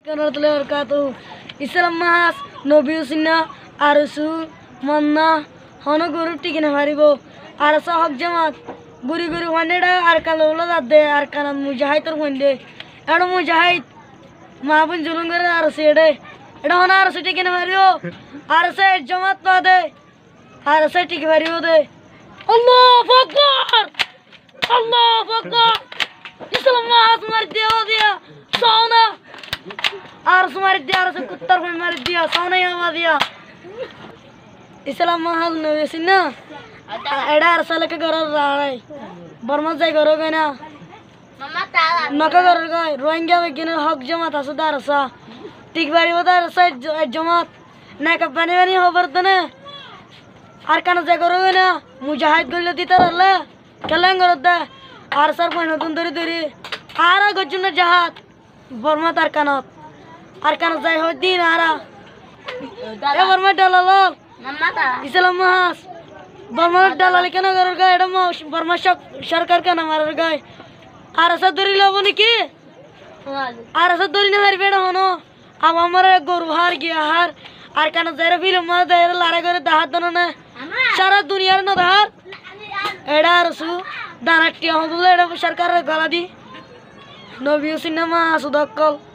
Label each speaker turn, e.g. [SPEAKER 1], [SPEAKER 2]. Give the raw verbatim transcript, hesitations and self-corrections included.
[SPEAKER 1] ইসলাম মাস নবী সিনা আরসু মন্না হন গরু টিকিনে মারিব আর হক জামাত গুরি গুরি হানেডা আর কালো দে আর কানান মুজাহিদর হইন্দে এড় মুজাহিদ মাহবুন জুলুম করে আর সেডে এটা হন আর টিকিনে মারিও আর সে জামাত পা দে আর সে টিকি মারিও দে আল্লাহু আকবার আল্লাহু আকবার ইসলাম মাস মার দিও দিয়া সোনা আর সুমার দিয়া আর কুত্তার ফোন মার দিয়া সোনা আমা দিয়া ইসলাম মাস নবী সিনা এডা আর সালে কে গরর রাই বর্মা যাই গরো গনা মামা তালা নকা গরর গায় রোহিঙ্গা বেগিনে হক জামাত আছে দারসা ঠিক বাড়ি ওদার সাই জামাত না কা পানি পানি খবর দনে আর কানা যাই গরো গনা মুজাহিদ গলে দিতার আল্লাহ কেলেন গরদ দা আর সার ফোন নতুন ধরি ধরি আর গজুন জাহাত বর্মা তার কানত আর কানা যাই হয় দিন আরা এ বর্মা ডালালো মামা তা ইসলাম মাস বর্মা ডালালি কেন গরর গায় এটা বর্মা সরকার কেন মারার গায় আর আসা ধরি লব নাকি আর আসা ধরি না হারবে না হনো আব আমার গরু হার গিয়া হার আর কানা যাই ফিল মা দেয় লারা করে দাহাত দন না সারা দুনিয়ার না দাহার এডা আরসু দানাটি হদুল এডা সরকারের গলা দি নবী সিনেমা সুদক্কল